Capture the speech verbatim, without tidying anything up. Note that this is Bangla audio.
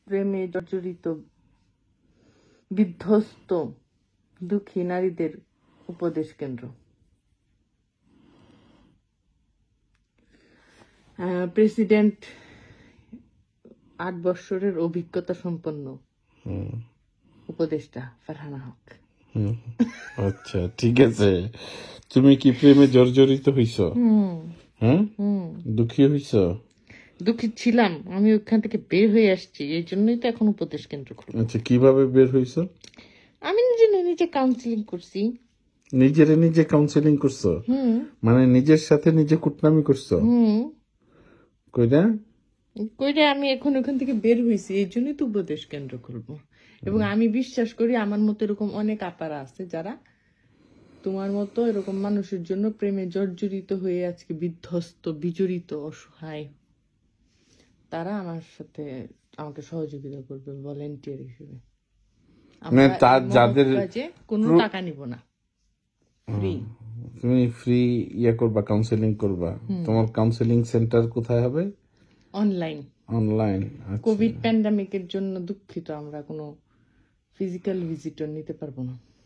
প্রেমে জর্জরিত বিধ্বস্ত দুঃখী নারীদের উপদেশ কেন্দ্র। প্রেসিডেন্ট আট বছরের অভিজ্ঞতা সম্পন্ন উপদেষ্টা ফারহানা হক। আচ্ছা, ঠিক আছে। তুমি কি প্রেমে জর্জরিত হইছ? হ্যাঁ, দুঃখী হইছ? দুঃখী ছিলাম, আমি ওখান থেকে বের হয়ে আসছি, এই জন্যই তো এখন উপদেশ কেন্দ্র খুলব। আচ্ছা, কিভাবে বের হইছ? আমি নিজে নিজে কাউন্সিলিং করছি। নিজেরে নিজে কাউন্সিলিং করছো? মানে নিজের সাথে নিজে কুটনামি করছো? হুম, কইরা কইরা আমি এখন ওখান থেকে বের হয়েছি, এই জন্যই তো উপদেশ কেন্দ্র খুলবো। এবং আমি বিশ্বাস করি আমার মতো এরকম অনেক আপারা আছে যারা তোমার মতো এরকম মানুষের জন্য প্রেমে জর্জরিত হয়ে আজকে বিধ্বস্ত, বিজড়িত, অসহায়। তারা আমার সাথে আমাকে সহযোগিতা করবে ভলেন্টিয়ার হিসেবে। যাদের কোনো টাকা নিব না, ফ্রি। তুমি ফ্রি ইয়া করবা, কাউন্সিলিং করবা। তোমার কাউন্সিলিং সেন্টার কোথায় হবে? অনলাইন। অনলাইন। কোভিড প্যান্ডামিকের জন্য দুঃখিত, আমরা কোনো ফিজিক্যাল ভিজিটর নিতে পারবো না।